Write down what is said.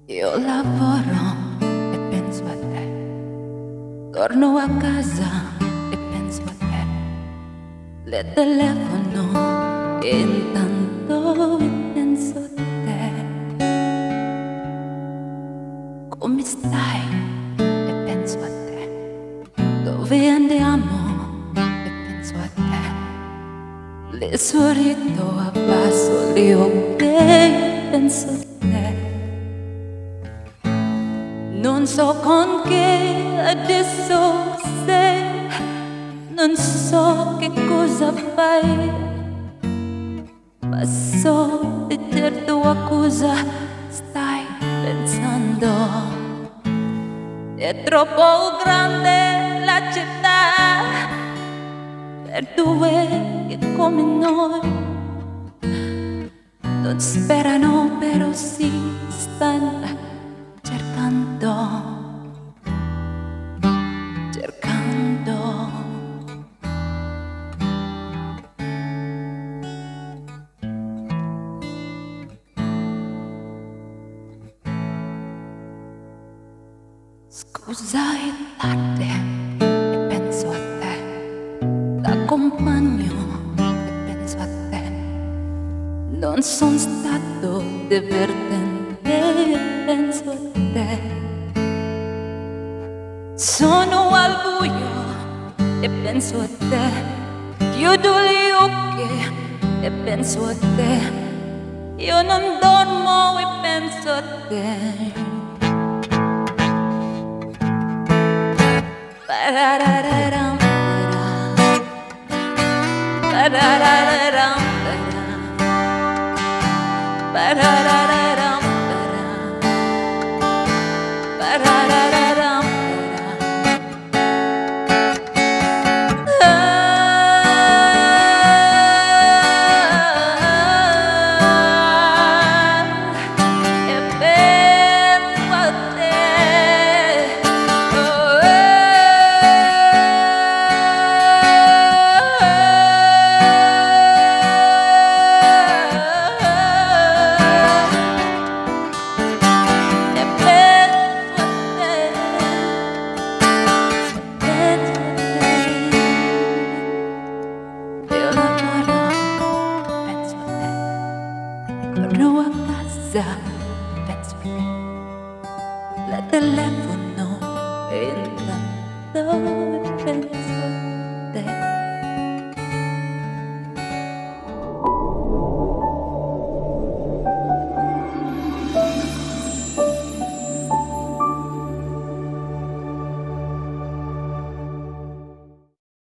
Io lavoro e penso a te, torno a casa e penso a te, le telefono e intanto penso a te. Come stai? E penso a te. Dove andiamo? E penso a te. Le sorrido, abbasso gli occhi e penso a te. Non so con che adesso sei, non so che cosa fai, ma so di certo a cosa stai pensando. È troppo grande la città per due che come noi non sperano, però si stanno cercando. Scusa è tardi e penso a te, t'accompagno e penso a te. Non son stato divertente e penso a te. Sono al buio e penso a te, chiudo gli occhi e penso a te. Io non dormo e penso a te. Ba-da-da-da-dum, ba-da-da-da-dum, ba-da-da-da-dum, ba-da-da-da-dum. Torno a casa, penso a te, la telefono e intanto penso a te.